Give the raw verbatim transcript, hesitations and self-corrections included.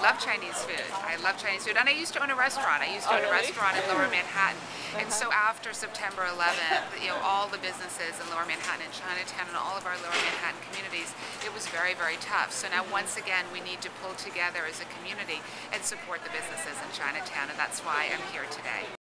love Chinese food. I love Chinese food. And I used to own a restaurant. I used to Oh, own a really? restaurant in Lower Manhattan. And Uh-huh. so after September eleventh, you know, all the businesses in Lower Manhattan and Chinatown and all of our Lower Manhattan communities, it was very, very tough. So now once again, we need to pull together as a community and support the businesses in Chinatown. And that's why I'm here today.